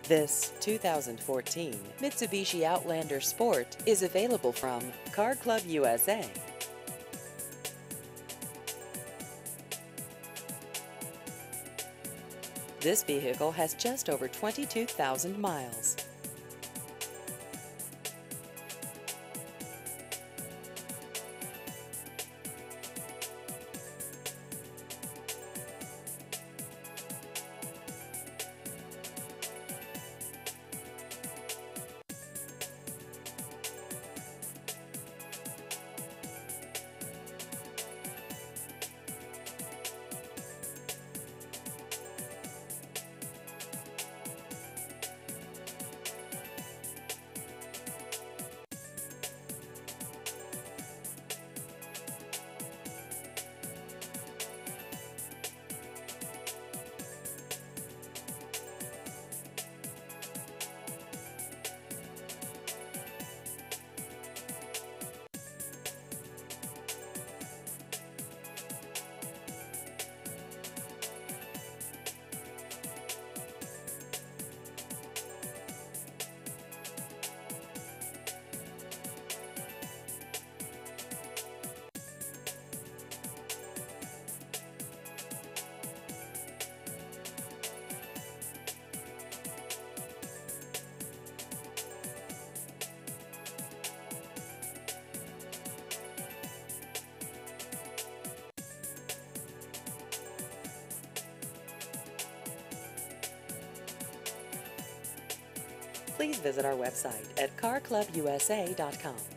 This 2014 Mitsubishi Outlander Sport is available from Car Club USA. This vehicle has just over 22,000 miles. Please visit our website at carclubusa.com.